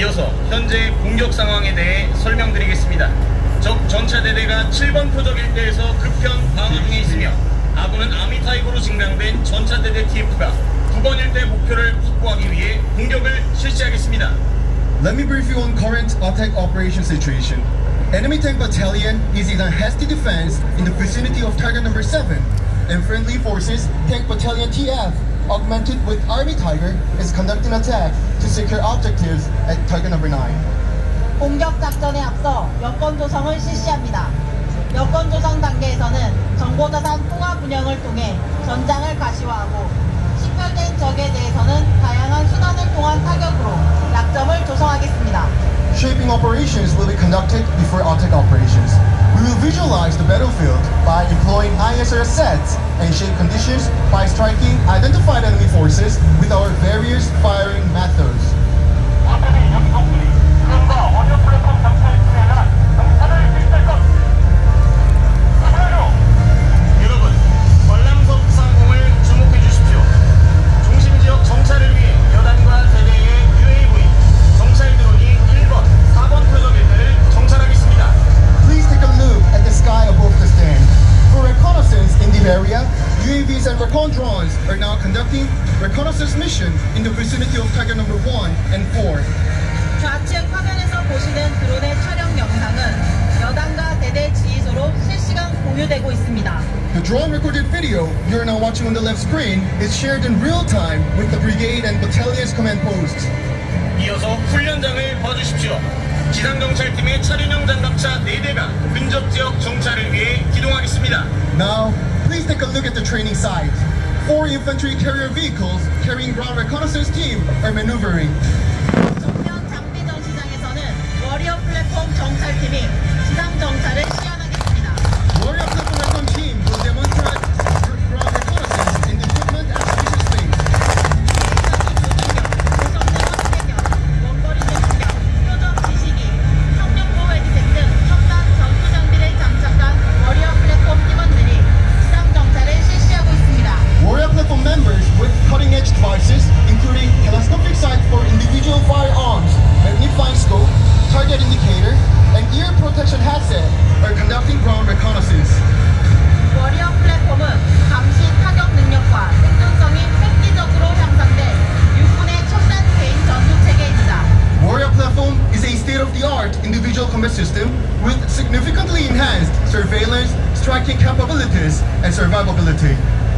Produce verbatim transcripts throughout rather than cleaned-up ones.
이어서 현재 공격 상황에 대해 설명드리겠습니다. 적 전차대대가 칠 번 표적 일대에서 급현 방어 중에 있으며 아군은 아미타입으로 증강된 전차대대 티에프가 구 번 일대 목표를 확보하기 위해 공격을 실시하겠습니다. Let me brief you on current attack operation situation. Enemy tank battalion is in a hasty defense in the vicinity of target number seven, and friendly forces tank battalion T F, augmented with Army Tiger, is conducting attack to secure objectives at target number nine. 공격 작전에 앞서 여건 조성을 실시합니다. 여건 조성 단계에서는 정보자산 통합 운영을 통해 전장을 가시화하고 식별된 적에 대해서는 다양한 수단을 통한 타격으로 약점을 조성하겠습니다. Shaping operations will be conducted before attack operations. We will visualize the battlefield by employing I S R sets and shape conditions by striking identified enemy forces with our various firing methods. 여러분, 관람석 상공을 주목해 주십시오. 중심 지역 정찰을 위해 여단과 대대의 유에이브이 정찰 드론이 일 번, 사 번 표적 일대를 정찰하겠습니다. Please take a look at the sky above the stand. For reconnaissance in the area, U A Vs and recon drones are now conducting reconnaissance mission in the vicinity of target number one and four. 좌측 화면에서 보시는 드론의 촬영 영상은 여단과 대대 지휘소로 실시간 공유되고 있습니다. The drone recorded video you are now watching on the left screen is shared in real time with the brigade and battalion's command posts. 이어서 훈련장을 봐주십시오. 지상정찰팀의 차륜형 장갑차 네 대가 근접 지역 정찰을 위해 기동하겠습니다. Now, please take a look at the training site. Four infantry carrier vehicles carrying ground reconnaissance team are maneuvering. 정면 장비 전시장에서는 워리어 플랫폼 정찰팀이 지상 정찰을 시연하겠습니다. Warrior Platform Recon team will demonstrate ground reconnaissance in the equipment exhibition space. 고성능원 해결, 원거리 대공격, 표적 지시기, 성령보 헤드셋 등 첨단 전투 장비를 장착한 워리어 플랫폼 팀원들이 지상 정찰을 실시하고 있습니다. Warrior Platform members with cutting-edge devices, including telescopic sight for individual firearms, magnifying scope, target indicator, and ear protection headset, are conducting ground reconnaissance. 워리어 플랫폼은 감시 타격 능력과 생존성이 획기적으로 향상된 육군의 첨단 개인 전투 체계입니다. Warrior Platform is a state-of-the-art individual combat system with significantly enhanced surveillance, striking capabilities, and survivability.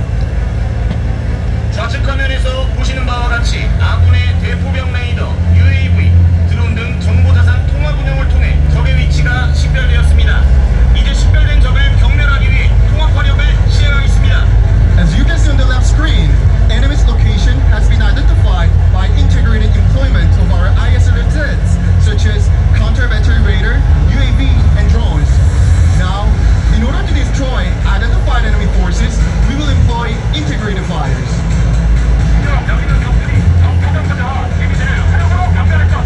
좌측 화면에서 보시는 바와 같이 아군의 대포병 레이더, 유에이브이, 드론 등 정보자산 통합 운영을 통해 적의 위치가 식별되었습니다. 이제 식별된 적을 경멸하기 위해 통합 화력을 시행하겠습니다. As you can see on the left screen, enemy's location has been identified by integrated employment of our I S R sets, such as counter-battery radar, U A V, and drones. Now, in order to destroy identified enemy forces, we will employ integrated fires. 여기는 적들이 정포병부터 데미지를 화력으로 경멸할 것.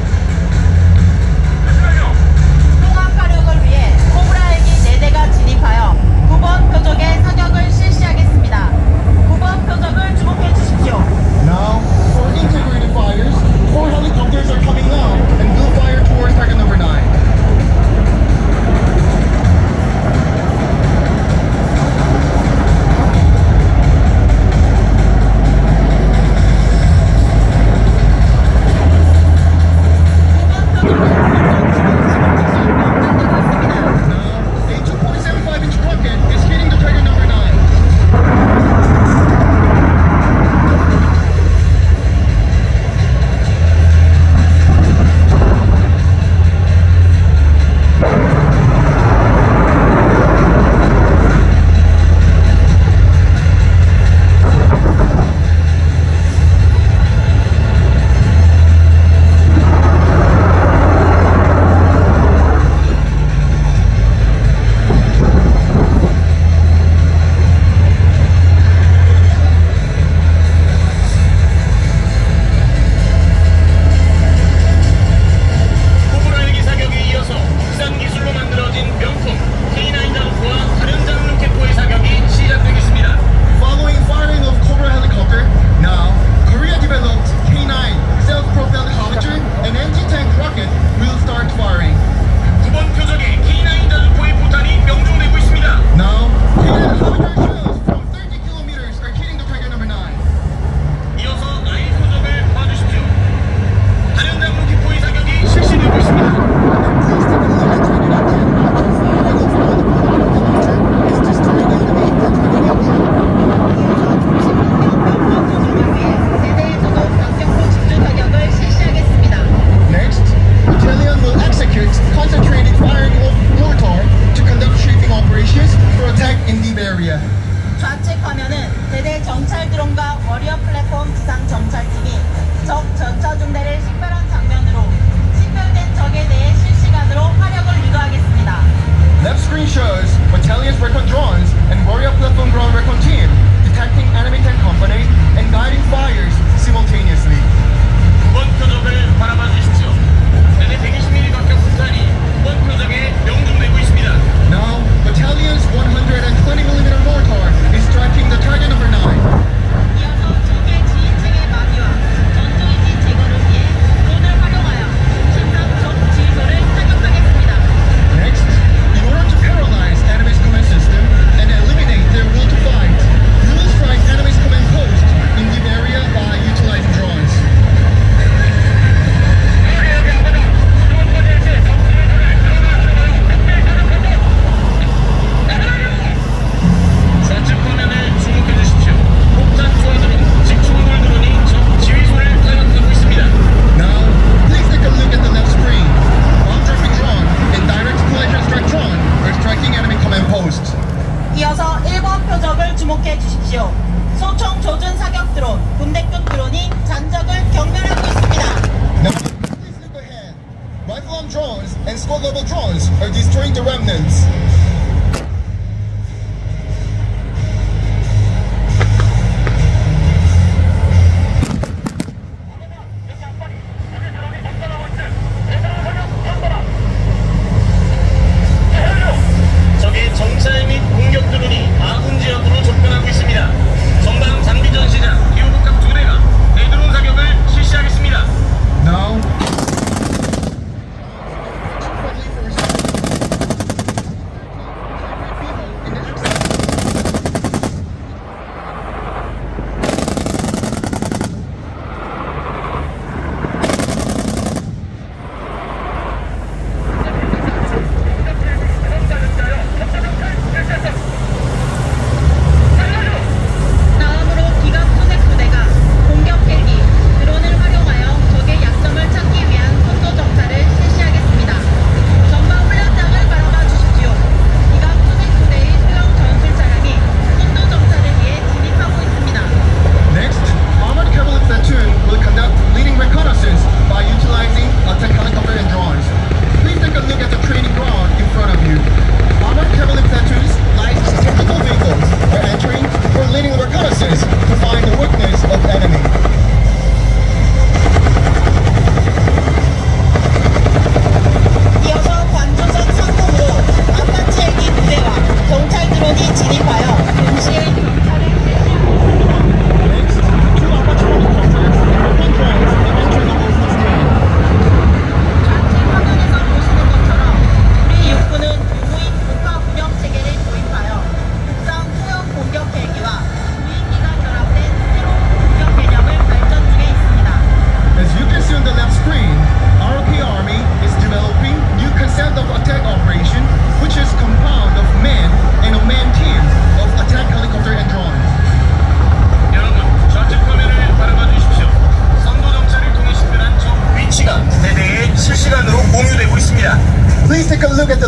통합 화력을 위해 코브라 헬기 네 대가 진입하여 구 번 표적의 사격을 실시하겠습니다. 구 번 표적을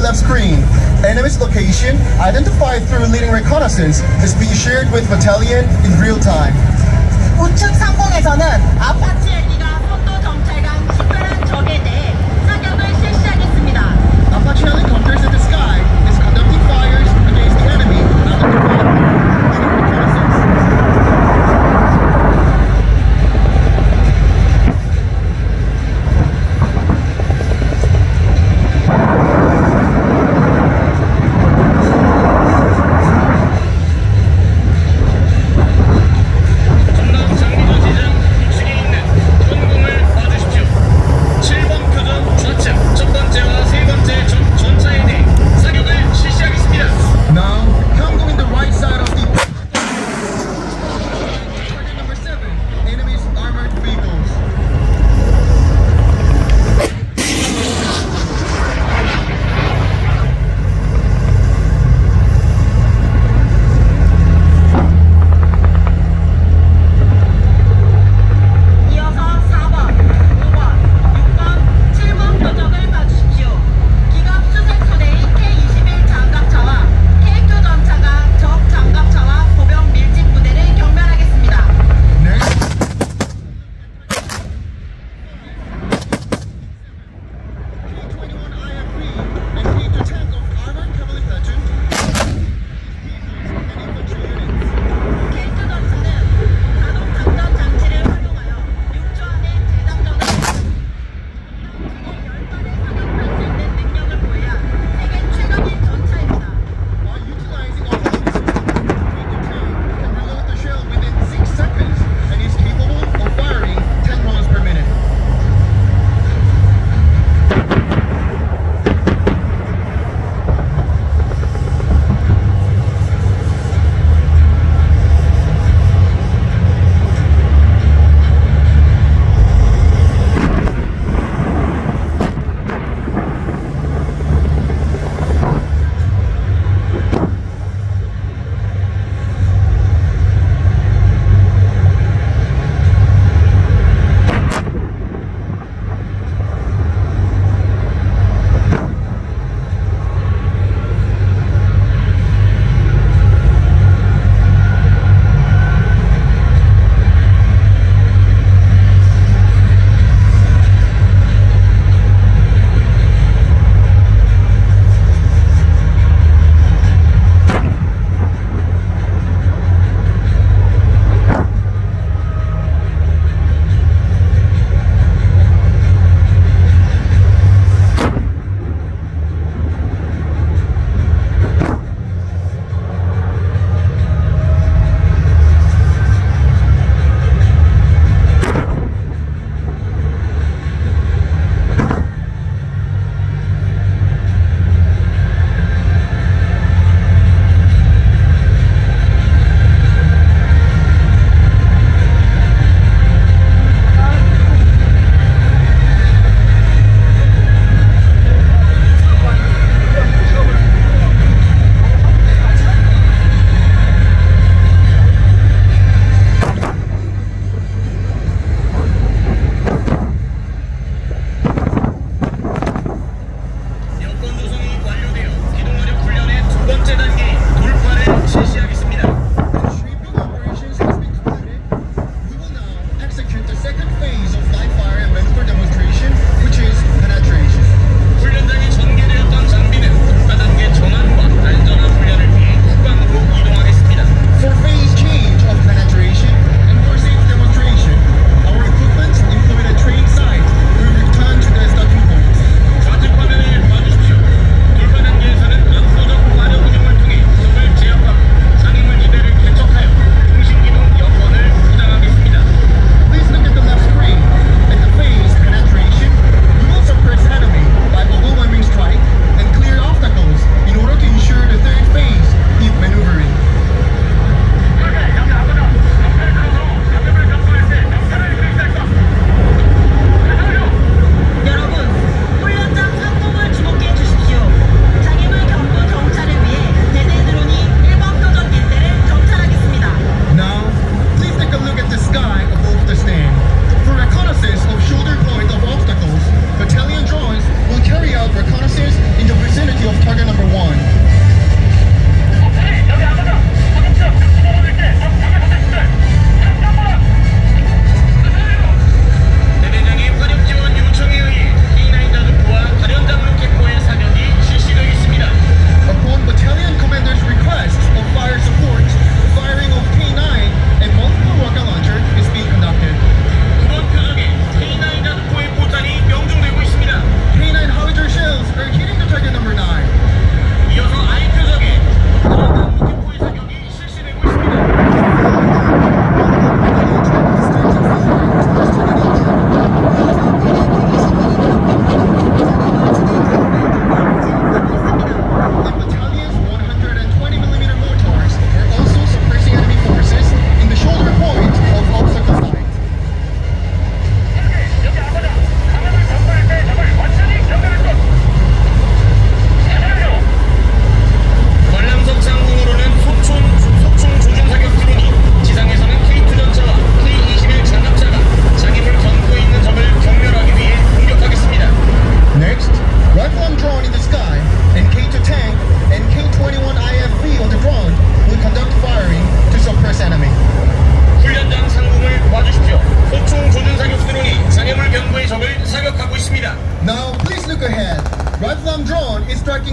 left screen, enemy's location, identified through leading reconnaissance, is being shared with battalion in real time. 우측 상공에서는 아파치 헬기가 선도 정찰관 식별한 적에 대해 사격을 실시하겠습니다. Apache helicopters in the sky is conducting fires against the enemy, identified through leading reconnaissance.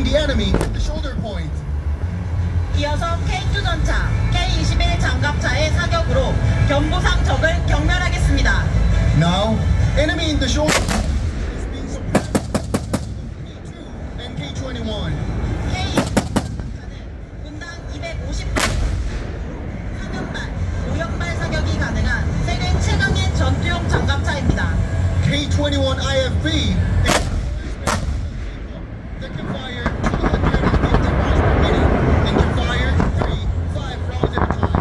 the enemy at the shoulder point. 이어서 케이 투 전차, 케이 이십일 장갑차의 사격으로 경보상 적을 경멸하겠습니다. Now, enemy in the shoulder is being suppressed by K two and K twenty-one. 케이 장갑차는 분당 이백오십 발, 사면발, 오연발 사격이 가능한 세계 최강의 전투용 장갑차입니다. K twenty-one I F V that can fire two hundred fifty rounds per minute and can fire three, five rounds at a time.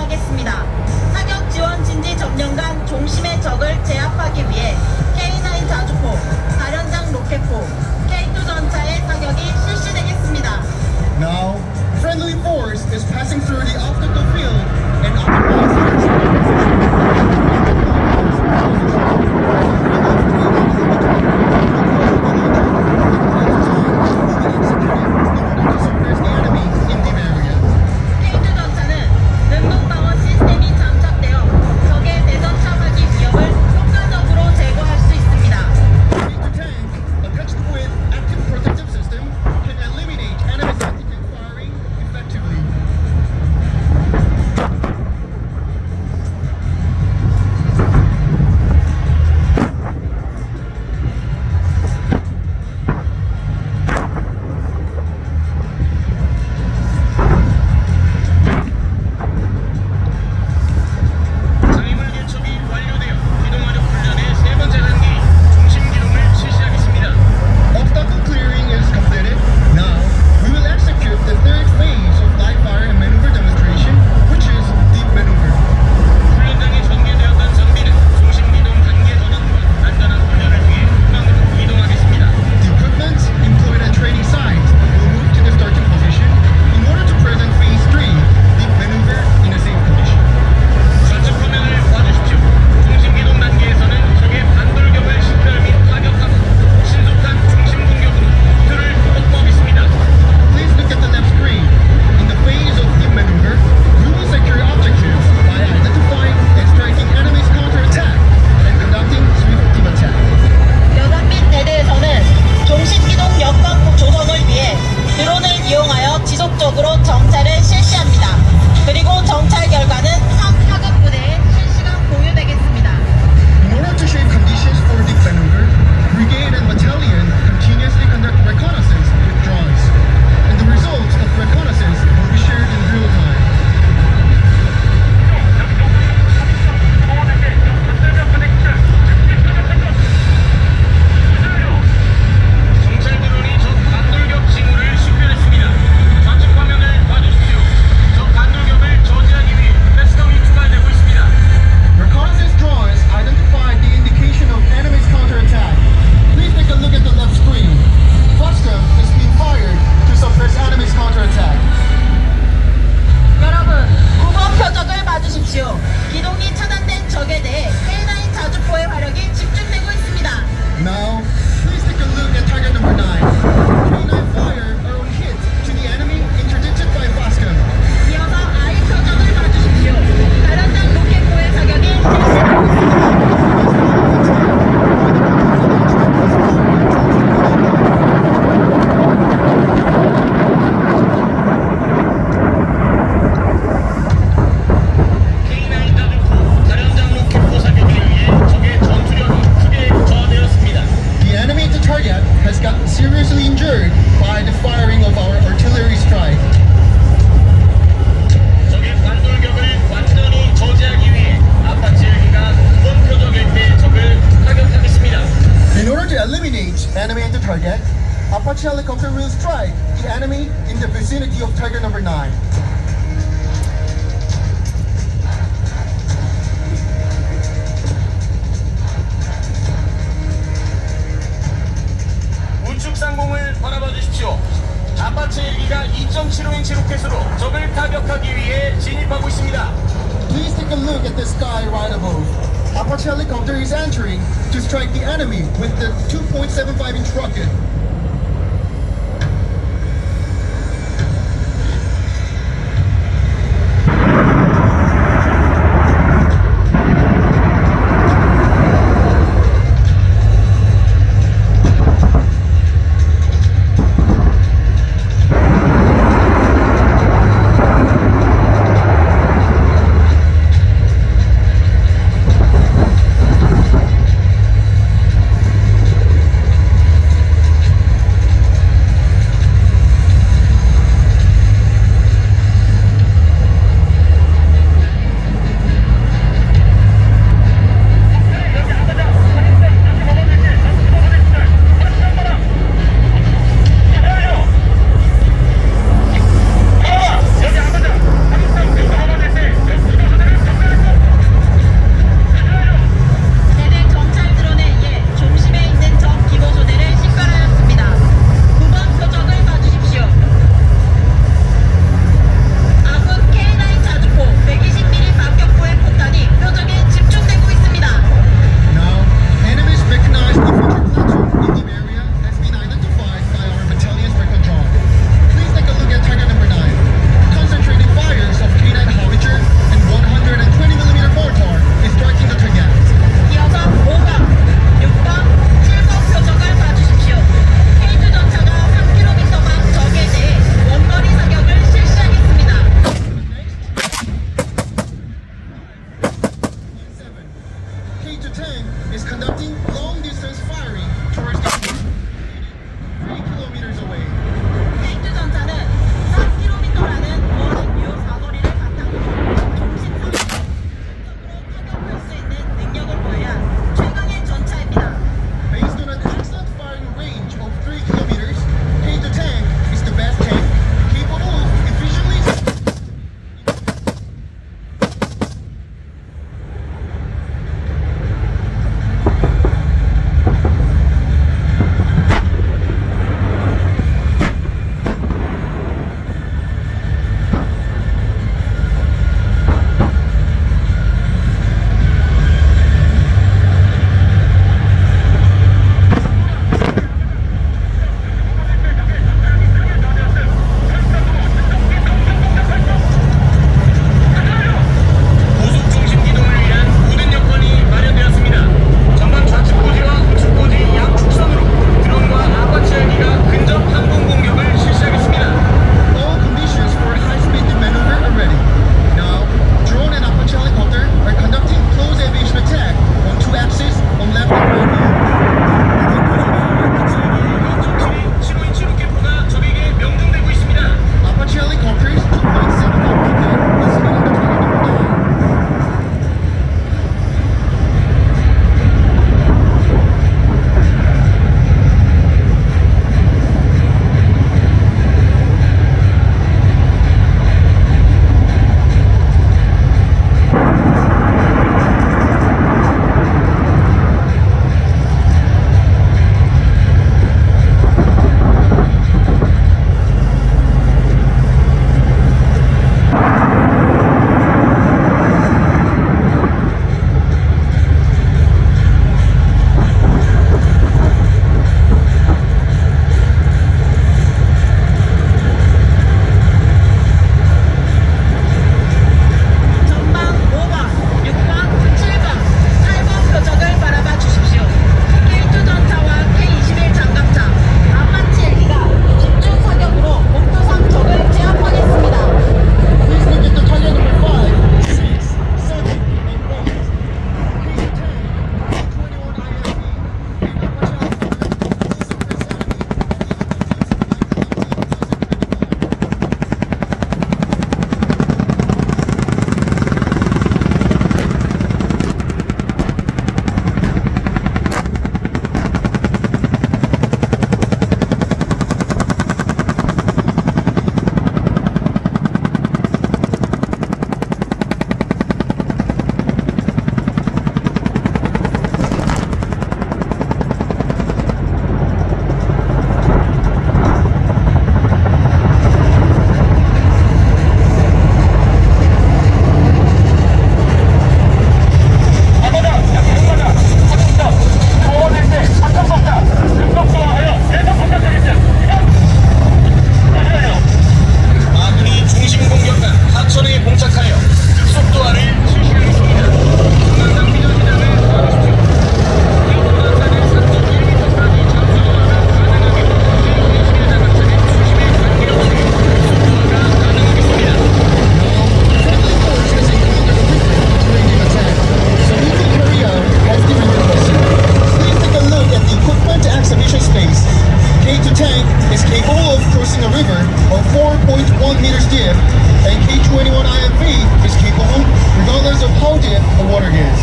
실시하겠습니다. 사격 지원 진지 점령간 종심의 적을 제압하기 위해 케이 나인 자주포, 다련장 로켓포, 케이 투 전차의 사격이 실시되겠습니다. Now, friendly force is passing through the optical field and occupies 케이 투 전차는 능동 방어 시스템이 장착되어 적의 대전차 사기 위협을 효과적으로 제거할 수 있습니다. tank attached with active protective system can eliminate enemy's anti-tank firing effectively. 장애물 개척이 완료되어 기동화력 훈련의 세 번째 단계 중심 기동을 실시하겠습니다. Obstacle clearing is completed. Now, we will execute the third phase of live fire and maneuver demonstration, which is deep maneuver. 훈련장에 전개되었던 장비는 중심 기동 단계 전환과 안전한 훈련을 위해 후방으로 이동하겠습니다. The equipment employed at training sites will move to the starting position in order to present phase three, deep maneuver in a safe condition. 좌측 화면을 봐주십시오. 중심 기동 단계에서는 적의 반돌격을 식별 및 타격하고 신속한 중심 공격으로 목표를 확보하겠습니다. Please look at the left screen. In the phase of deep maneuver, we will secure objectives by identifying and striking enemy's counterattack and conducting swift deep attack. 여단 및 대대에서는 종심 기동 여건 조성을 위해 드론을 이용하여 지속적으로 정찰을 실시합니다. 그리고 정찰 결과는 각 사격 부대에 실시간 공유되겠습니다. In order to shape conditions for deep maneuver, brigade and battalion continuously conduct reconnaissance with drones, and the results of reconnaissance will be shared in real time. 정찰 드론이 적 반돌격 징후를 식별했습니다. 좌측 화면을 봐주십시오. 적 반돌격을 저지하기 위해 패스덤이 추가되고 있습니다. Reconnaissance drones identify the indication of enemy's counterattack. Please take a look at the left screen. Frostcom is being fired to suppress enemy's counterattack. 여러분, 구 번 표적을 봐주십시오. 기동이 차단된 적에 대해 케이 나인 자주포의 화력이 집중되고 있습니다. Now, please take a look at target number nine. K nine fire are on hit to the enemy interdicted by Frostcom. 이어서 아이 표적을 봐주십시오. 다련장 로켓포의 사격이 실시되고 있습니다. 케이 나인 자주포, 다련장 로켓포 사격에 의해 적의 전투력이 크게 저하되었습니다. The enemy at the target has gotten seriously injured by the firing of our artillery strike. 적의 반돌격을 완전히 저지하기 위해 아파치 헬기가 두 번 표적일 때 적을 타격하겠습니다. In order to eliminate enemy at the target, Apache helicopter will strike the enemy in the vicinity of target number nine. 우측 상공을 바라봐 주십시오. 아파치 헬기가 이 점 칠오 인치 로켓으로 적을 타격하기 위해 진입하고 있습니다. Please take a look at the sky right above. Apache helicopter is entering to strike the enemy with the two point seven five inch rocket. regardless of how deep the water is.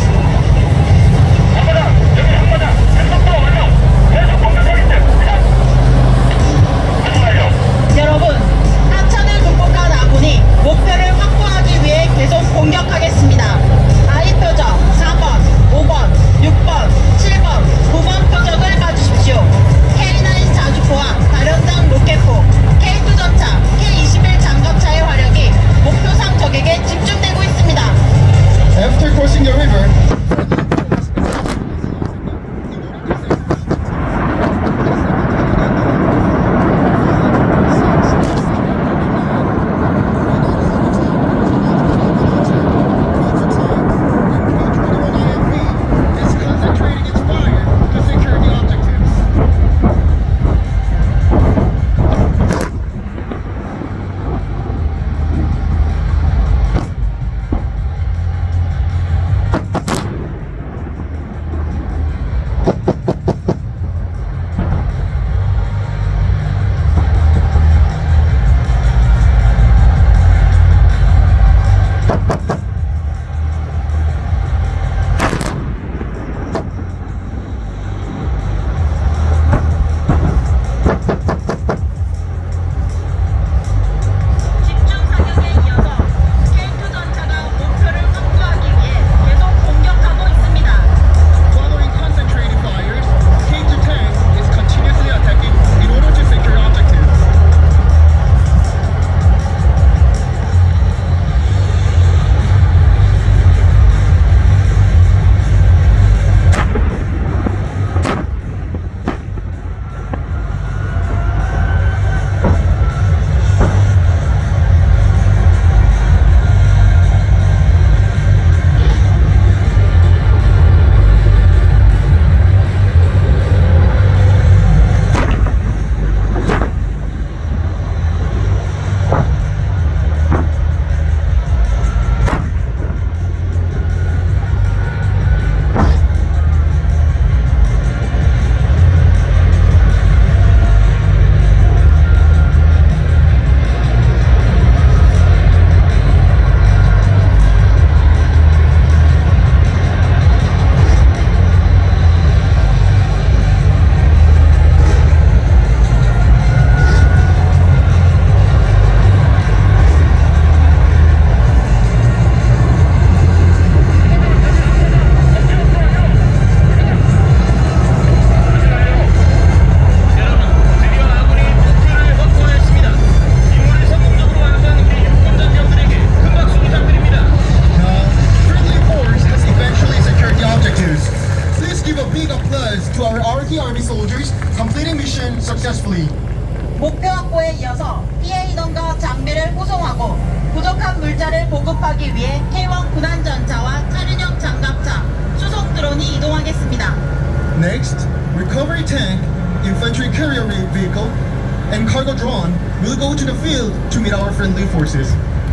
여러분, 하천을 극복한 아군이 목표를 확보하기 위해 계속 공격하겠습니다. 아이 표적 사 번, 오 번, 육 번, 칠 번, 구 번 표적을 봐주십시오. 케이 나인 자주포와 다련장 로켓포, 케이 투 전차, 케이 이십일 장갑차의 화력이 목표상 적에게 집중되고 있습니다. After crossing the river, is concentrating its fire to secure the objectives. 집중 사격에 이어서 케이 투 전차가 목표를 확보하기 위해 계속 공격하고 있습니다. Following concentrated fires, K two tank is continuously attacking in order to secure objectives. 여러분, 드디어 아군이 목표를 확보하였습니다. 임무를 성공적으로 완수한 우리 육군전병들에게 큰 박수 부탁드립니다. Now, friendly force has eventually secured the objectives. Please give a big applause to our R T Army soldiers completing mission successfully. 목표 확보에 이어서 피해 인원과 장비를 후송하고 부족한 물자를 보급하기 위해 케이 원 군한 전차와 차륜형 장갑차, 수송 드론이 이동하겠습니다. Next, recovery tank, infantry carrier vehicle, and cargo drone will go to the field to meet our friendly forces.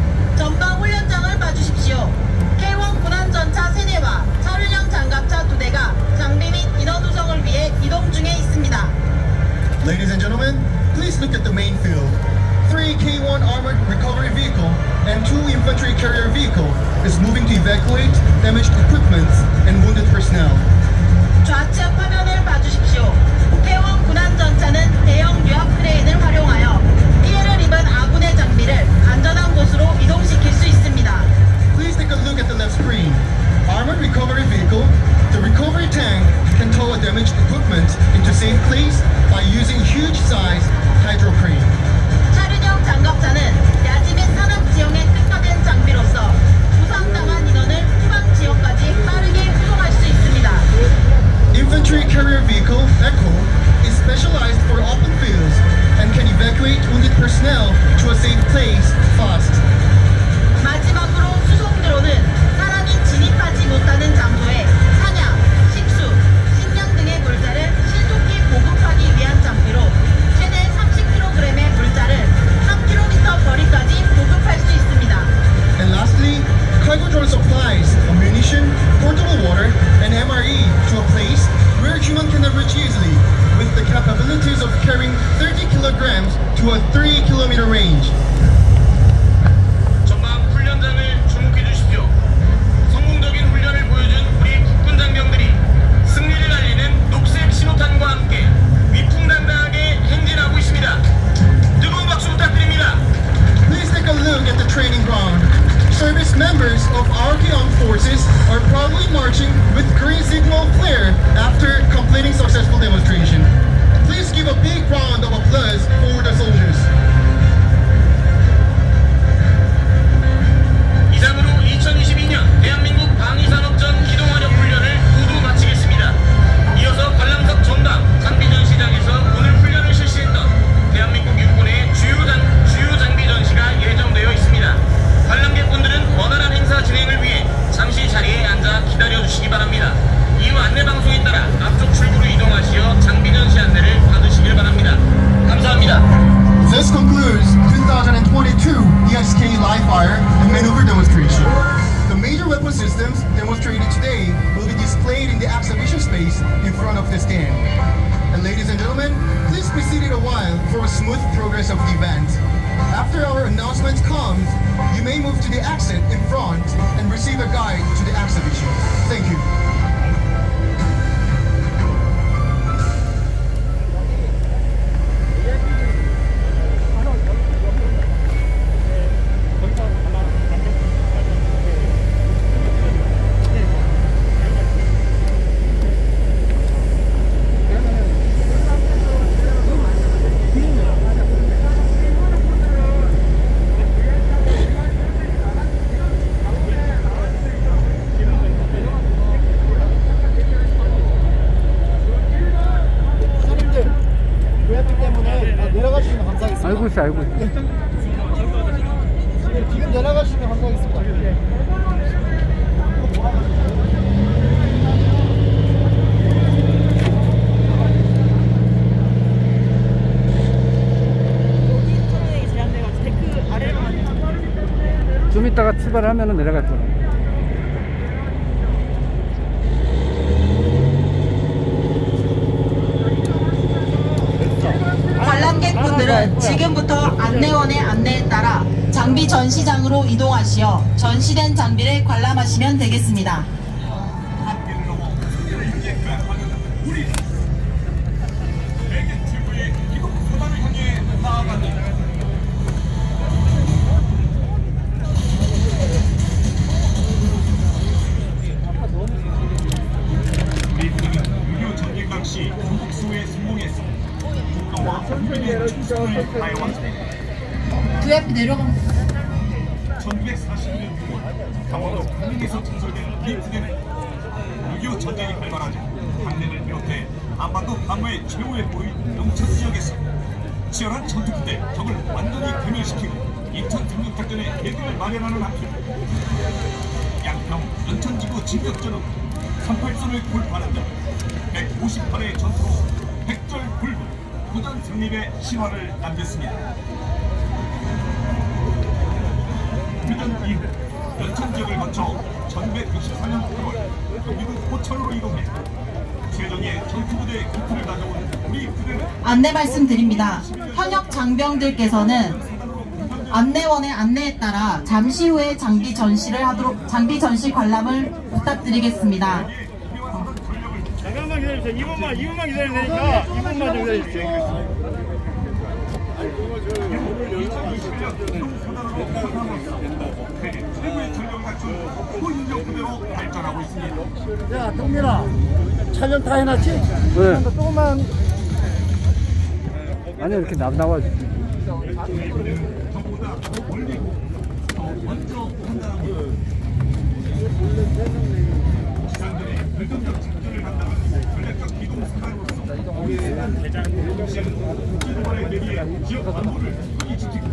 전방 훈련장을 봐주십시오. 케이 원 군한 전차 세 대와 차륜형 장갑차 두 대가 장비 및 인원 구성을 위해 이동 중에 있습니다. Ladies and gentlemen, please look at the main field. Three K one armored recovery vehicle and two infantry carrier vehicle is moving to evacuate damaged equipment and wounded personnel. 좌측 화면을 봐주십시오. 케이 원 군한 전차는 대형 유압 크레인을 활용하여 피해를 입은 아군의 장비를 안전한 곳으로 이동시킬 수 있습니다. Please take a look at the left screen. Armored recovery vehicle, the recovery tank can tow a damaged equipment into safe place by using huge size hydro crane. 차륜형 장갑차는 야지 및 산업 지형에 특화된 장비로서 부상당한 인원을 후방 지역까지 빠르게 후송할 수 있습니다. Infantry carrier vehicle, ECHO, is specialized for open fields and can evacuate wounded personnel to a safe place fast. 마지막으로 수송 드론은 사람이 진입하지 못하는 장소에 사냥, 식수, 식량 등의 물자를 신속히 보급하기 위한 장비로 최대 삼십 킬로그램의 물자를 삼 킬로미터 거리까지 보급할 수 있습니다. And lastly, cargo drone supplies ammunition, portable water, and M R E to a place where human cannot reach easily, with the capabilities of carrying thirty kilograms to a three kilometer range. 전방 훈련장을 주목해 주십시오. marching with green signal flare after completing successful demonstration. Please give a big round of applause for the soldiers. 이상으로 이천이십이 년 대한민국 방위산업전 기동화력 훈련을 모두 마치겠습니다. 이어서 관람석 전방 장비전시장에서 오늘 훈련을 실시했던 대한민국 육군의 주요, 장, 주요 장비 전시가 예정되어 있습니다. 관람객분들은 원활한 행사 진행을 위해 잠시 자리에 앉아 기다려주시기 바랍니다. 이후 안내방송에 따라 앞쪽 출구로 이동하시어 장비 전시 안내를 받으시길 바랍니다. 감사합니다. This concludes twenty twenty-two E S K live fire and maneuver demonstration. The major weapon systems demonstrated today will be displayed in the exhibition space in front of the stand. And ladies and gentlemen, please be seated a while for a smooth progress of the event. After our announcement comes, you may move to the exit in front and receive a guide to the exhibition. Thank you. 알고 있어, 알고 있어. 지금 내려가시면 감사하겠습니다. 좀 이따가 출발하면 내려갈 거야. 관람객분들은 지금부터 안내원의 안내에 따라 장비 전시장으로 이동하시어 전시된 장비를 관람하시면 되겠습니다. 육이오 전쟁 당시 전국수에 성공했어. 국가와 국민의 충성을 다해왔습니다. 그 앞에 내려가면 천구백사십일 년 유월 강원도 강릉에서 전설된 이 부대는 육이오 전쟁이 발발하자 강릉을 비롯해 한반도 방어의 최후의 보인 영천 지역에서 치열한 전투부대 적을 완전히 괴멸시키고 인천 상륙작전의 계기를 마련하는 한편 양평 연천지구 진격전으로 삼팔선을 돌파하는 등 백오십팔 회의 전투로 백절불군 도전 승립의 신화를 남겼습니다. 휴전 이후 연천 지역을 거쳐 천구백육십사 년 팔월 경기도 포천으로 이동해 최정예 전투부대의 기틀을 가져온 우리 부대는 안내 말씀드립니다. 현역 장병들께서는 안내원의 안내에 따라 잠시 후에 장비 전시를 하도록 장비 전시 관람을 부탁드리겠습니다. 잠깐만 기다려주세요. 이 분만, 이 분만 기다리면 되니까 이 분만 좀 기다려주세요. 최고의 전력을 갖춘 호인정 부대로 발전하고 있습니다. 야, 동민아. 촬영 다 해놨지? 네. 조금만. 아니, 이렇게 나, 나와야지. 저보다 더 멀리 더 먼저 판단하고 지상전에 결정적 직전을 한다는 전략적 기동 수단으로서 대장 기동원의 대비에 지역 안보를 지키고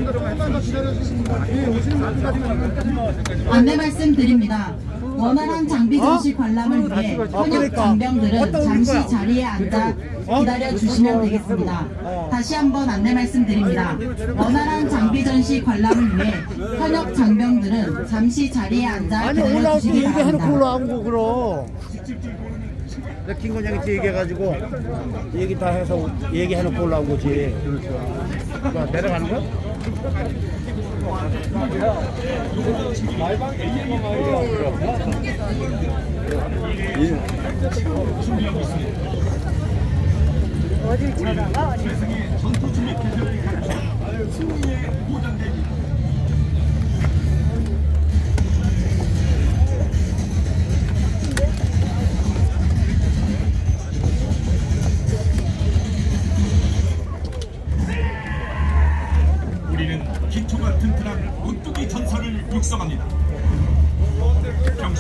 안내 말씀드립니다. 원활한 장비 전시 관람을 위해 현역 장병들은 잠시 자리에 앉아 기다려 주시면 되겠습니다. 다시 한번 안내 말씀드립니다. 원활한 장비 전시 관람을 위해 현역 장병들은 잠시 자리에 앉아 아니, 기다려 올라올 때 주시기 얘기해놓고 바랍니다. 올라온 거, 그럼. 내가 김건영한테 얘기해가지고, 얘기 다 해서 얘기해놓고 올라온 거지. 그렇죠. 내려가는 거야? 어디 전화가 세상의 전투 준비 개념이 갖춘 승리의 보장대기.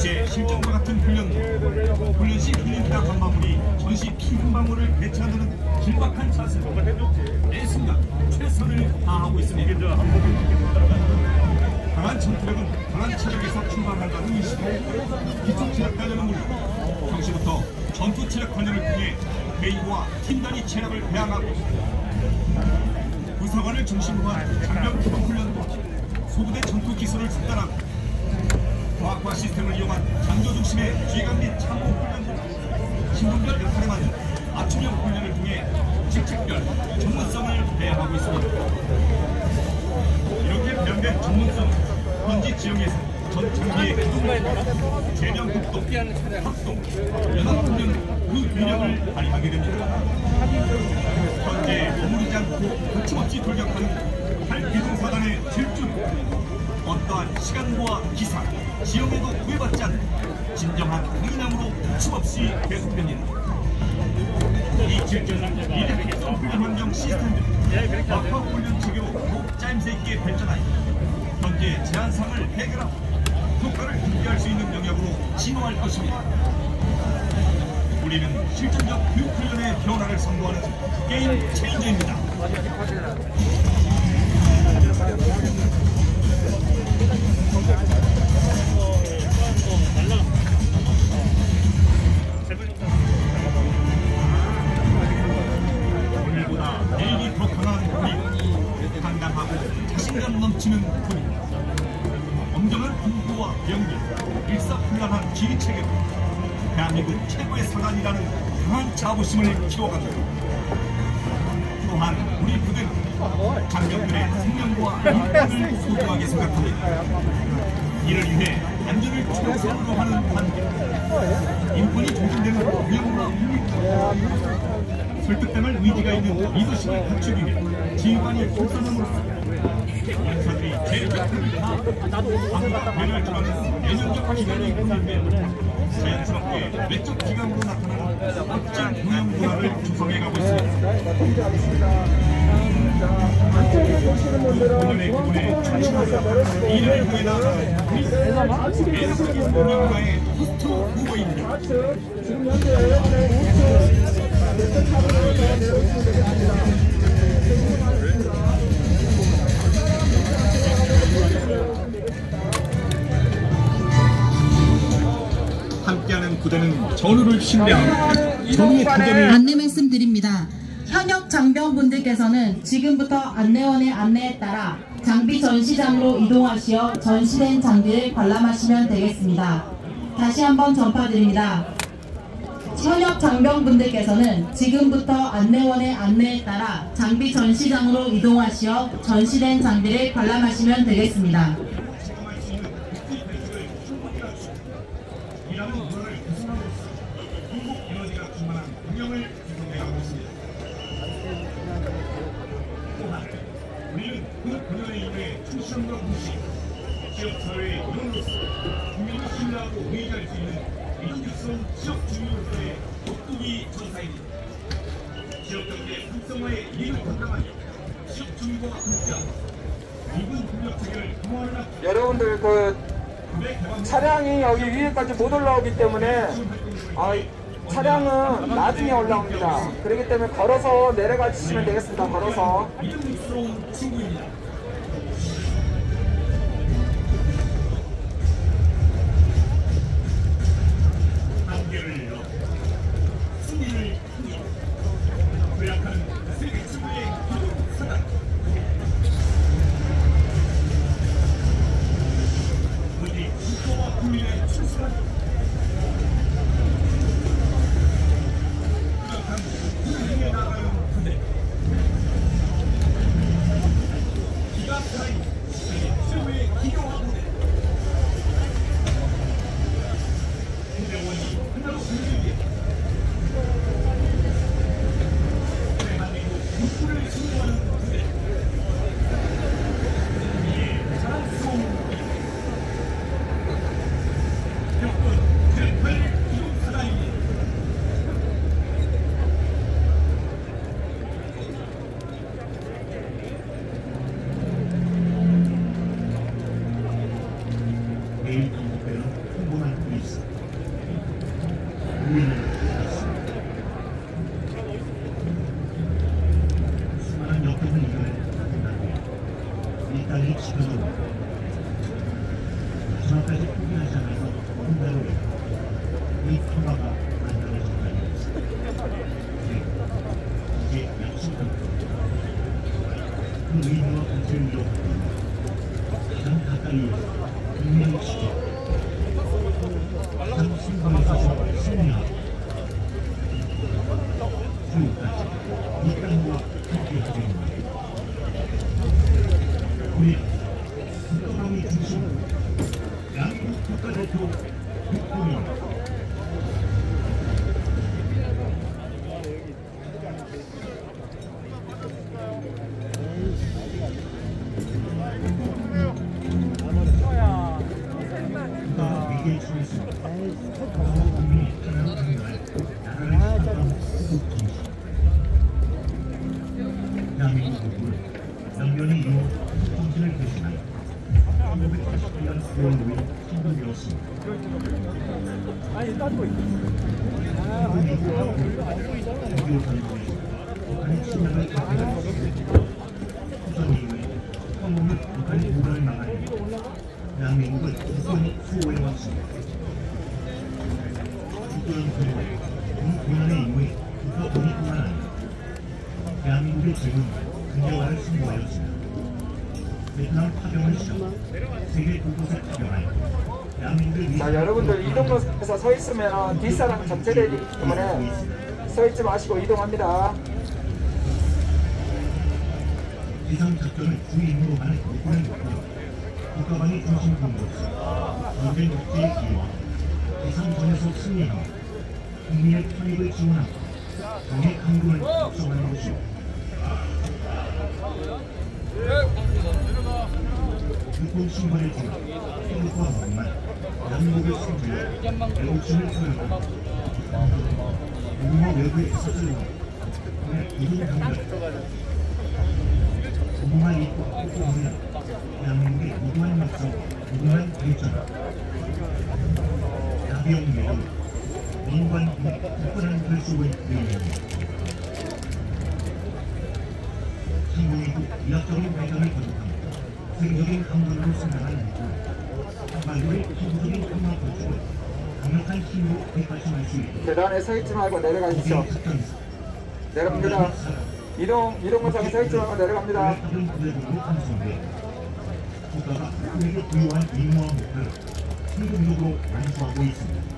동시에 실전과 같은 훈련도 훈련 시 흘린다 방망울이 전시 피 한 방울을 배치하는 긴박한 자세로 매 순간 최선을 다하고 있습니다. 강한 전투력은 강한 체력에서 출발한다는 의식으로 기초 체력 단련은 물론 평시부터 전투 체력 단련을 통해 개인과 팀 단위 체력을 배양하고 부사관을 중심으로 한 장병 기동 훈련과 소부대 전투 기술을 숙달하고 과학과 시스템을 이용한 장교 중심의 기강 및 참호 훈련과 신분별 역할에 맞는 맞춤형 훈련을 통해 직책별 전문성을 배양하고 있습니다. 이렇게 배양된 전문성은 현지 지역에서 전 장비의 기동, 제명 독동, 합동, 연합훈련 그 위력을 발휘하게 됩니다. 현재 머무르지 않고 거침없이 돌격하는 팔기동사단의 질주, 어떠한 시간과 기상, 지형에도 구애받지 않는 진정한 강인함으로 거침없이 계속됩니다. 이 질주는 이레벨 훈련 환경 시스템들, 막화 훈련 체계로 더욱 짜임새 있게 발전하여 현재 제한상을 해결하고 효과를 극대화할 수 있는 영역으로 진화할 것입니다. 우리는 실전적 교육훈련의 변화를 선도하는 게임 체인저입니다. 오늘보다 내일이 더 강한 우리, 당당하고 자신감 넘치는 군인, 엄정한 군부와 명령, 일사불란한 지휘체계로 대한민국 최고의 사관이라는 강한 자부심을 키워갑니다. 또한 우리 부대는 장병들의 생명과 인권을 소중하게 생각합니다. 이를 위해 안전을 최우선으로 하는 관계, 인권이 존중되는 운영과 운영, 설득당할 의지가 있는 리더십을 갖추기 위해 지휘관이 활성함으로써 인사들이 제격들을 다 방과 배를 기반한 내면적 기관이 군인되어 자연스럽게 외적 기관으로 나타나는 멋진 운영 문화를 조성해가고 있습니다. 오늘의 기분에 자신을 이를 위해 나아가는 우리 애석인 운영가의 호스트 후보입니다. 함께하는 부대는 전우를 신뢰하고 전우의 부대를 안내 말씀드립니다. 현역 장병분들께서는 지금부터 안내원의 안내에 따라 장비 전시장으로 이동하시어 전시된 장비를 관람하시면 되겠습니다. 다시 한번 전파드립니다. 현역 장병분들께서는 지금부터 안내원의 안내에 따라 장비 전시장으로 이동하시어 전시된 장비를 관람하시면 되겠습니다. 우리는 그 본연의 임무에 충실함과 동시에 지역사회의 일원으로서 국민이 신뢰하고 의지할 수 있는 민족성 지역주민으로서의 격투기 전사입니다. 지역경제 활성화의 일을 담당하여 지역주민과 함께하고 미군 군력 체계를 강화하는 여러분들 그 차량이 여기 위에까지 못 올라오기 때문에 아, 차량은 나중에 올라옵니다. 그렇기 때문에 걸어서 내려가 주시면 되겠습니다. 걸어서. 믿음스러운 친구입니다. 한계를 넘어 승리를 향해 도약하는 세계 최고의 기동 사단. 우리 국가와 국민의 충실한 격분 이 평화가 만들어졌다는 이제 약속합니다. 그 의미와 가치를 이루고 가장 가까이 국민을 지켜 가장 승부에 있어서 승리하고 지금까지 이 땅과 함께하겠습니다. 우리 국가방위 중심 양국 국가대표 국군입니다. 국가가 위기에 처했습니다. 국민이 하나하나 나라를 사랑하고 국중심 대한민국은 영변이 이후 정신을 대신하여 천구백팔십구 년 구월 오일 선동되었습니다. 한국 이후하고 육이오 전쟁에서 북한의 침략을 격퇴하였습니다. 휴전 이후에 항공 및 북한의 도발을 막아내며 대한민국은 굳건히 수호해왔습니다. 국교연 그리고 이 고난의 이후에 국가 독립뿐만 아니라 대한민국의 지금 근대화를 승부하였습니다. 베트남 파병을 시작 세계 곳곳에 파병하여 대한민국을 위해 자, 여러분들 이동로에서 서 있으면 뒷사람 적재되기 때문에 서 있지 마시고 이동합니다. 비상작전을 주 임무로 하는 육군의 목표는 국가방위 중심 군으로서 전쟁 억제의 기여와 비상전에서 승리하며 국민의 편익을 지원하고 정의 강군을 확성하는 것입니다. 육군 신발을 통해 태국과 목만 양목을 승부해 애국심을 표현하고 무궁화 외부의 해석을 통해 이동 강렬 무궁화 입고 폭포하면 대한민국의 무궁한 역사, 무궁한 발전 나비용 매운 민관군의 특별한 결속을 의미합니다. 신공이고 이학적인 발전을 거듭하며 세계적인 강군으로 성장한 미국 한반도의 기부적인 평화 구축을 강력한 힘으로 되찾임할 수 있도록 계단에 서 있지 말고 내려가십시오. 내려갑니다. 이동, 이동건상에 서 있지 말고 내려갑니다. 국가가 국민에게 부여한 임무와 목표를 성공적으로 완수하고 있습니다.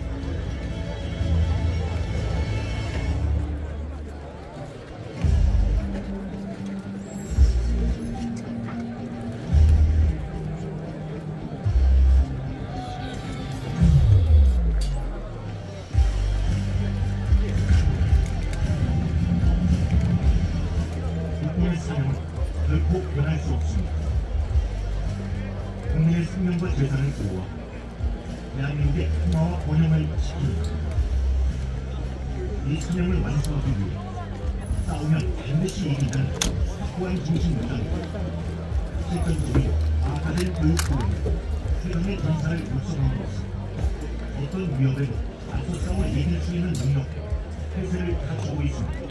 국민의 사명은 결코 변할 수 없습니다. 국민의 생명과 재산을 보호하고 대한민국의 평화와 번영을 지킵니다. 이 사명을 완수하기 위해 싸우면 반드시 이긴다는 확고한 정신입니다. 실전적으로 악화된 교육 프로그램, 최강의 전사를 육성함으로써 어떤 위협에도 맞서 싸워 이길 수 있는 능력, 태세를 갖추고 있습니다.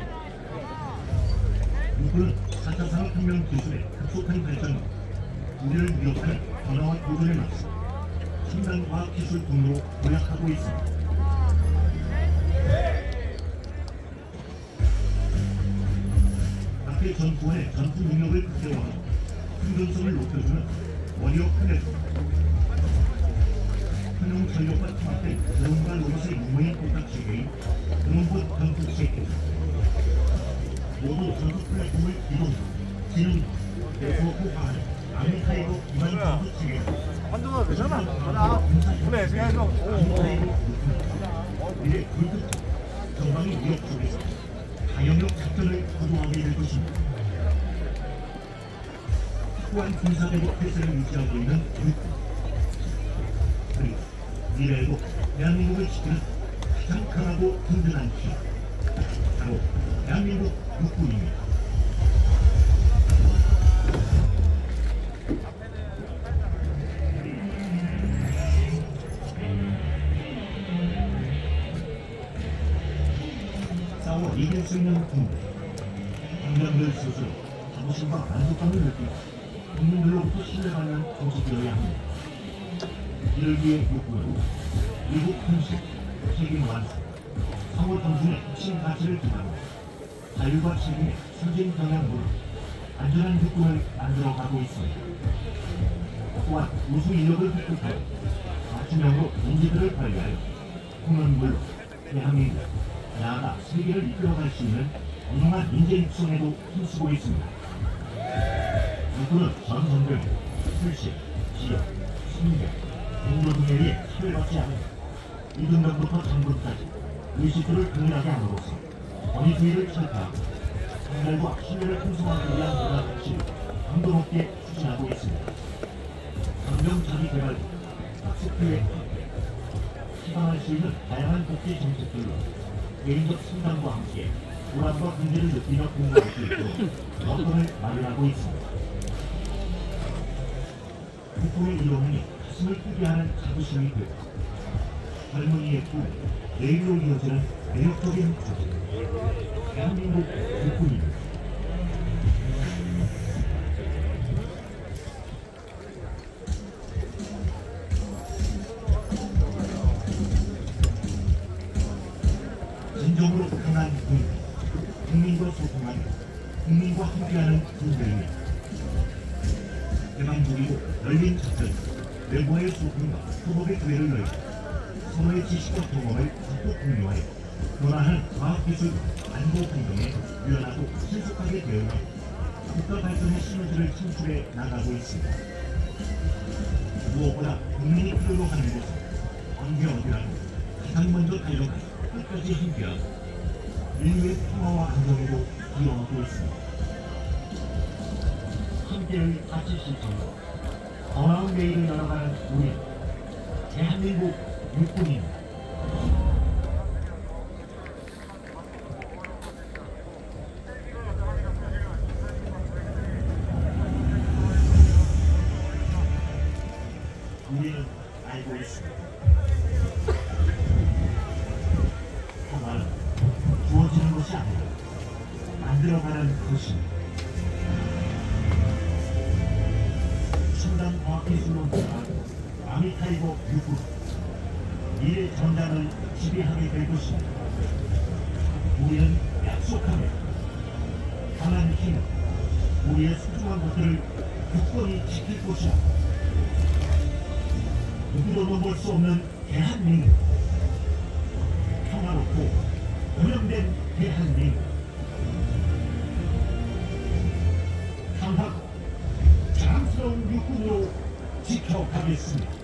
육군은 사 차 산업혁명 기술의 급속한 발전으로 우리를 위협하는 변화와 도전에 맞서 첨단 과학기술 등으로 도약하고 있습니다. 앞의 전투원의 전투 능력을 극대화하고 생존성을 높여주는 워리어 플랫폼, 현용 전력과 통합된 드론과 로봇의 유무인 포탑체계인 드론봇 전투 체계, 모두 전투 플랫폼을 이동하고 지능, 대소호화하는 아미타이거 기반 전투 체계입니다. 한동안 되잖아. 하나. 그래, 생각해서. 미래 불급 전방의 위협 속에서 다영역 작전을 구도하게 될 것입니다. 확고한 군사대국 태세를 유지하고 있는 육군, 그리고 미래에도 대한민국을 지키는 가장 강하고 든든한 힘, 바로 대한민국 육군입니다. 싸워 이길 수 있는 군대, 국민들 스스로 자부심과 만족감을 느끼고 국민들로부터 신뢰받는 조직이어야 합니다. 이를 위해 육군은 미국 현실, 책임 완수, 상호 통신의 핵심 가치를 기반으로 자율과 책임의 선진 경향으로 안전한 육군을 만들어가고 있습니다. 또한 우수 인력을 획득하여 맞춤형으로 인재들을 관리하여 국은 물론 대한민국, 나아가 세계를 이끌어갈 수 있는 훌륭한 인재 육성에도 힘쓰고 있습니다. 육군은 전 성별, 출신, 지역, 성별, 종교 등에 의해 차별받지 않은 이 등병부터 장군까지 의식들을 동일하게 함으로써 권위주의를 철폐하고 한결과 신뢰를 형성하기 위한 문화 가치를 강도 높게 추진하고 있습니다. 환경 자기 개발, 학습교육 확대, 시방할 수 있는 다양한 복지 정책들로 개인적 성장과 함께 보람과 긍지를 느끼며 공부할 수 있도록 여건을 마련하고 있습니다. 국군의 이론이 가슴을 뛰게 하는 자부심이 되고 젊은이의 꿈, 내일로 이어지는 매력적인 목적, 대한민국 국군입니다. 진정으로 강한 국민, 국민과 소통하는, 국민과 함께하는 군대입니다. 대만족이고 열린 작전, 외부와의 소통과 협업의 기회를 넓히고 서로의 지식과 경험을 적극 공유하여 변화하는 과학기술 안보공동에 유연하고 신속하게 대응하고 국가 발전의 시너지를 창출해 나가고 있습니다. 무엇보다 국민이 필요로 하는 것은 언제 어디라도 가장 먼저 달려가 끝까지 함께하고 인류의 평화와 안정에도 기여하고 있습니다. 함께의 가치 실천으로 더 나은 내일을 열어가는 우리 대한민국 육군입니다. 우리는 알고 있습니다. 평화는 주어지는 것이 아니라 만들어가는 것입니다. 첨단 과학기술로 들어간 아미타이거 육군, 미래 전장을 지배하게 될 것입니다. 우리는 약속합니다. 강한 힘, 우리의 소중한 것들을 굳건히 지킬 것이다. 누구도 넘볼 수 없는 대한민국, 평화롭고 번영된 대한민국, 강하고 자랑스러운 육군으로 지켜가겠습니다.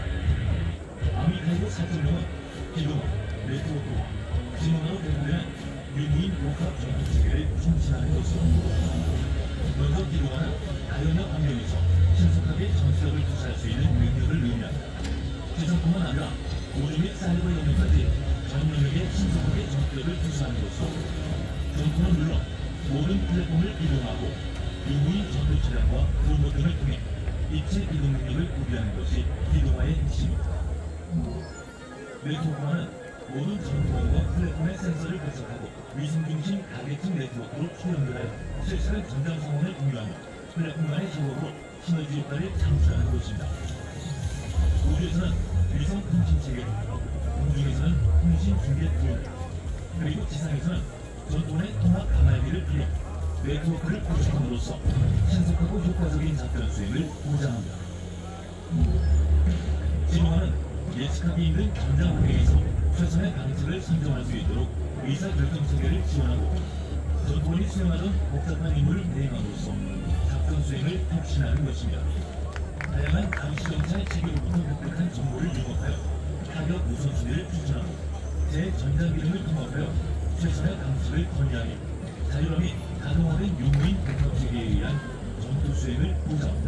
아미타이거 사천명은 기동, 네트워크와 진원으로 대부된 유무인 복합 전투체계를 성취하는 것으로 먼저 기동하는 다연역 환경에서 신속하게 전투력을 투사할 수 있는 능력을 의미한다. 지상뿐만 아니라 우주 및 사이버 영역까지 전 영역에 신속하게 전투력을 투사하는 것으로 전투는 물론 모든 플랫폼을 이동하고 유무인 전투 차량과 로봇 등을 통해 입체 이동 능력을 구비하는 것이 기동화의 핵심이다. 네트워크화는 모든 전투원과 플랫폼의 센서를 분석하고 위성 중심 가계층 네트워크로 초연결하여 실시간 전장 상황을 공유하며 플랫폼 간의 협업으로 시너지 효과를 창출하는 것입니다. 우주에서는 위성 통신 체계, 공중에서는 통신 중계 드론, 그리고 지상에서는 전원의 통합 가마비를 빌려 네트워크를 구축함으로써 신속하고 효과적인 작전 수행을 보장합니다. 진화는 예측하기 힘든 전장 환경에서 최선의 방식을 선정할 수 있도록 의사결정 체계를 지원하고 전투원이 수행하던 복잡한 임무를 대행함으로써 작전 수행을 혁신하는 것입니다. 다양한 감시정찰 체계로부터 획득한 정보를 융합하여 타격 우선순위를 추천하고 재전장 기능을 통합하여 최선의 방식을 건의하며 자유로움이 가동화된 유무인 복합 체계에 의한 전투 수행을 보장합니다.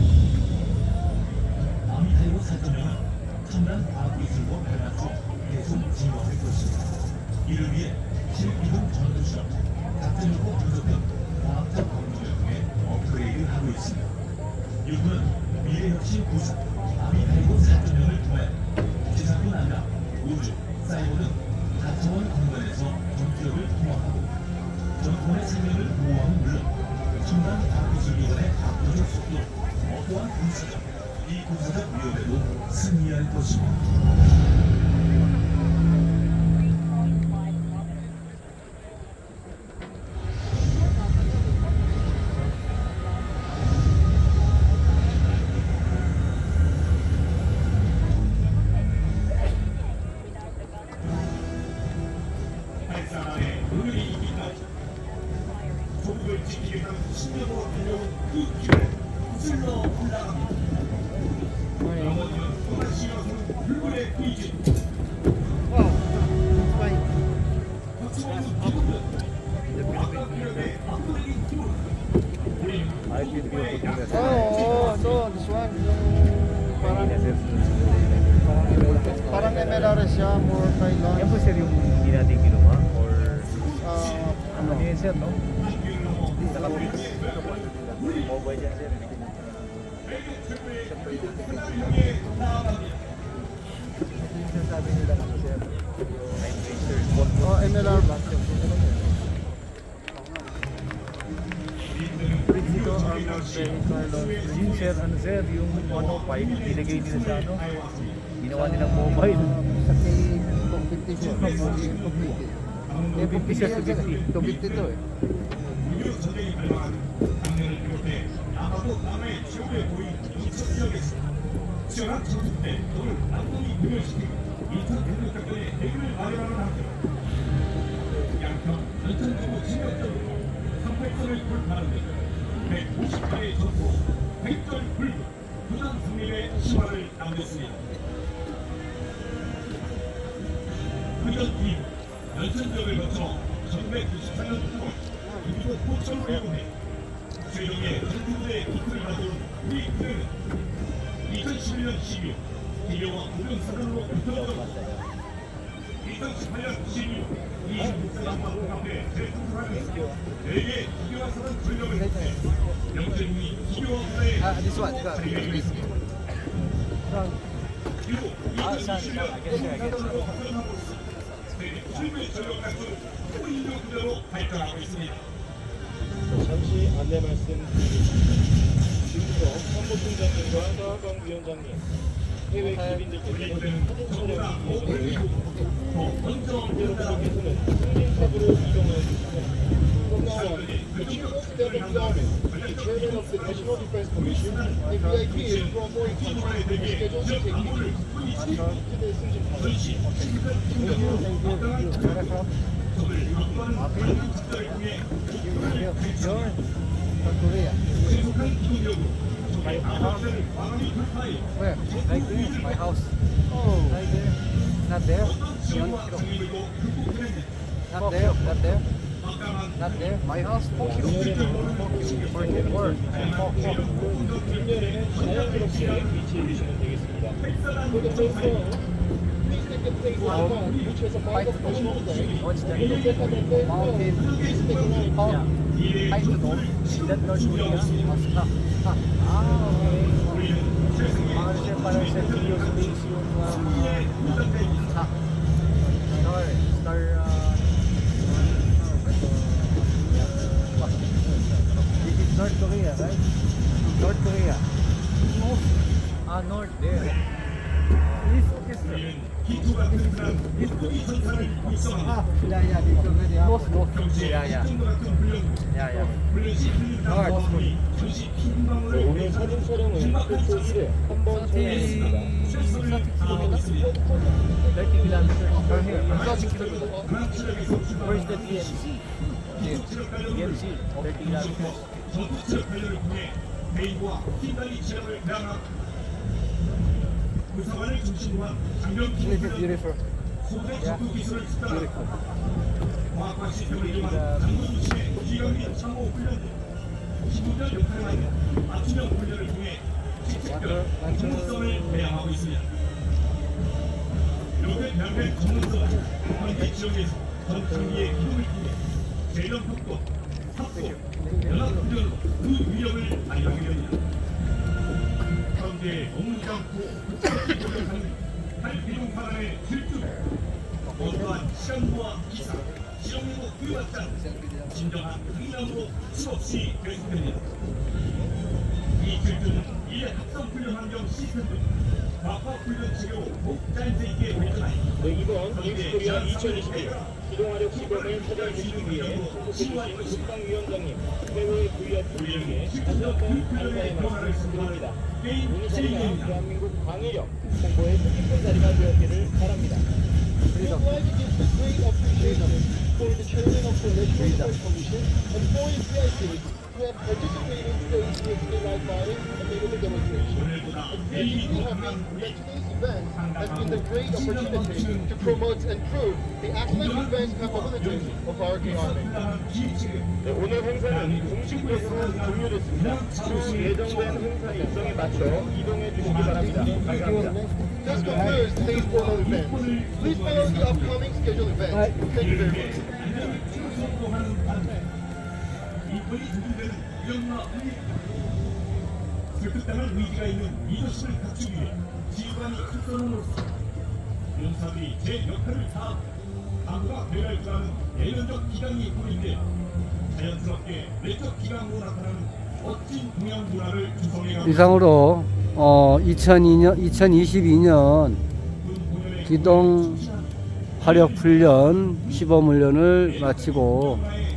아미타이거 사점형은 첨단 과학기술과 발맞춰 계속 진화할 것입니다. 이를 위해 실기동 전투 실험, 작전력과 분석 등 과학적 검증을 통해 업그레이드하고 있습니다. 일부는 미래혁신 구상 아미타이거 사점형을 통해 지상뿐 아니라 우주, 사이버 등 다차원 공간에서 전투력을 통합하고 전투원의 생명을 보호하는 물론 첨단 과학기술 기관의 압도적 속도, 어떠한 군사적, 비군사적 위협에도 승리할 것입니다. Oo, doon, this one, yung parang, parang M L R siya, more Thailand. Yan po sir yung hindi natin ginawa or Ah, ano yun sir, no? Nakapit. Mobile yan sir. Sabi nila ano sir, nine racers. oh, M L R ba? Dito ang yun sir, ano sir, yung ano pipe, nilagay nila sa ano, ginawa nilang mobile. Sa kay two fifty siya, two fifty. two fifty siya, two fifty. two fifty to eh. 유교 전쟁이 발생한 당년을 비롯해 남하고 남해의 최후의 고인 이천 지역에서 치열한 전투 때 돈을 남동이 구별시키고 이천 대륙 작전의 대결을 마련하는 한편 양평 전천적으로 진격적으로 삼팔선을 돌파하는 데 백오십 회의 전투 백전 불교 부산 승리의 시화를 남겼습니다. 그전 이후 연천 지역을 거쳐 천구백구십사 년 구월 인도 포천으로 이동해 최종의 전투부대의 기틀을 가져온 우리 부대는 이천십일 년 십이월 기병과 공병사단으로 흩어졌고 이천십팔 년 십이월 이십육사단과 앞에 재통솔하면서 네 개의 기병과 사단 전력을 통해 영천군이 기병과 부대의 자리를 이뤘습니다. 그리고 이천이십 년 공병사단으로 합병함으로써 세계 최고의 전력 갖춘 초인류 부대로 발전하고 있습니다. 잠시 안내 말씀드리겠습니다. 지금부터 참모총장님과 서하광 위원장님, 해외 기빈들께서 사진 촬영이 이어지고 이대로 부족해서는 승진탑으로 이동하여 주시면 From now on, the Chief of Staff of the Army, the Chairman of the National Defense Commission, and V I Ps from foreign countries are scheduled to take pictures. Please keep to the 승진탑. Korea. Where? Right there, my house. Oh, Right there. not there? Beyond Kiro. Not there, not there. Not there. My house, four kilo. four kilo. four kilo. 뒷면에는 자연스럽게 위치해 주시면 되겠습니다. For the first row, please take the place in front, which has a mark of pushing today. What's that? In the second and third row, Mountain. please take a line Oh, down. height to north. That North Korea. Oh, stop. Stop. Ah, okay. Paranset, paranset. Video space yung uh, stop. Star, star, uh, this is North Korea, right? North Korea. North. Ah, north there. East, east. Ah, yeah, yeah, this already. North, north. Yeah, yeah. Yeah, yeah. North. 네, 오늘 사진 촬영은 최초 일 회 한 번 촬영했습니다. thirty kilometers from here. thirty kilometers. Where is the D M Z? Here. D M Z, thirty kilometers. This is beautiful. Yeah, beautiful. Water, water. 요새 별별 전문서 관계 지역에서 전창기의 기록을 통해 재련 폭도, 탑도, 연합훈련으로 그 위력을 발휘하게 됩니다. 현재 먹지 않고 노력하는 탈비룡파단의 질주, 어떠한 시간과 기사, 지형에도 구애받지 않는 진정한 강인함으로 수없이 계속됩니다. 이 질주는 이에 합성훈련 환경 시스템 등 과학훈련 체계로 목자인세 있게 발전하여 네, 이번 뉴스코리아 이천이십일 기동화력 시범을 찾아주기 위해 참석해주신 국방위원장님, 해외 브이아이피에게 다시 한번 감사의 말씀 드립니다. 오늘 자리가 대한민국 방위력 홍보의 뜻깊은 자리가 되었기를 바랍니다. We would like to give the great appreciation for the chairman of the National Sports Commission and for his V I Ps who have participated in today's National Live Firing and naval demonstration. We are deeply happy that today's event has been the great opportunity to promote and prove the excellent defense capabilities of our K Army. 네, 오늘 행사는 공식적으로 종료됐습니다. 주 예정된 행사 일정에 맞춰 이동해 주시기 바랍니다. 감사합니다. This concludes today's formal event. Please follow the upcoming scheduled events. Thank you very much. 이권이 조준되는 위험과 운이 설득당할 의지가 있는 리더십을 갖추기 위해 지휘관이 앞서는으로서 용사들이 제 역할을 다하고 당부가 되어갈 줄 아는 내면적 기강이 보이는데 자연스럽게 내적 기강으로 나타나는 멋진 동양 문화를 구성해가고 이상으로 어, 이천이 년, 이천이십이 년 기동 화력 훈련 시범 훈련을 마치고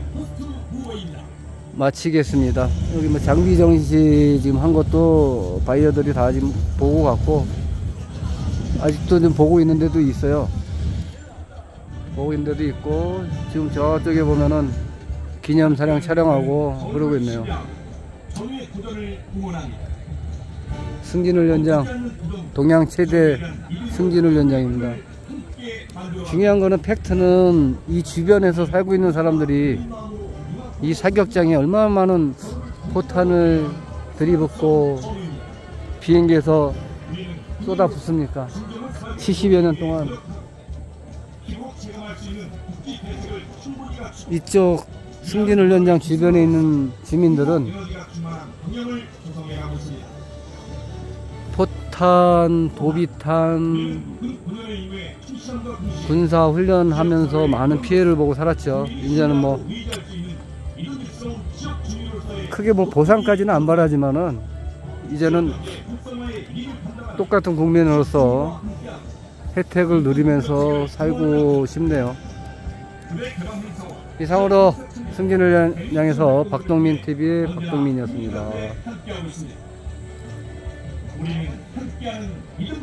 마치겠습니다. 여기 뭐 장비 정시 지금 한 것도 바이어들이 다 지금 보고 갔고 아직도 좀 보고 있는 데도 있어요. 보고 있는 데도 있고 지금 저쪽에 보면은 기념사령 촬영하고 그러고 있네요. 승진훈련장, 동양 최대 승진훈련장입니다. 중요한 거는 팩트는 이 주변에서 살고 있는 사람들이 이 사격장에 얼마나 많은 포탄을 들이붓고 비행기에서 쏟아붓습니까? 칠십여 년 동안. 이쪽 승진훈련장 주변에 있는 주민들은 포탄, 도비탄, 군사훈련하면서 많은 피해를 보고 살았죠. 이제는 뭐 크게 뭐 보상까지는 안 바라지만은 이제는 똑같은 국민으로서 혜택을 누리면서 살고 싶네요. 이상으로 승진훈련장에서 박동민 티비의 박동민이었습니다.